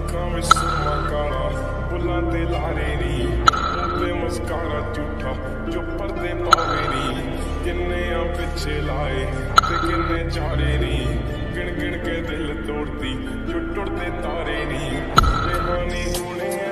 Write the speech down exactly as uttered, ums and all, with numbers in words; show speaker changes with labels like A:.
A: ਅੱਖਾਂ ਵਿੱਚ ਸੁਰਮਾ ਕਾਲਾ, ਬੁੱਲਾਂ ਤੇ ਲਾਰੇ ਨੀ, ਮੂੰਹ ਤੇ ਮਸਕਾਰਾ ਝੂਠਾ ਜੋ ਪਰਦੇ ਪਾਵੇ ਨੀ। ਕਿੰਨੇ ਆ ਪਿੱਛੇ ਲਾਏ ਤੇ ਕਿੰਨੇ ਚਾਰੇ ਨੀ, ਗਿਣ ਗਿਣ ਕੇ ਦਿਲ ਤੋੜਦੀ ਜੋ ਟੁੱਟਦੇ ਤਾਰੇ ਨੀ। ਬੇਹਾਨੀ ਹੋਣੇ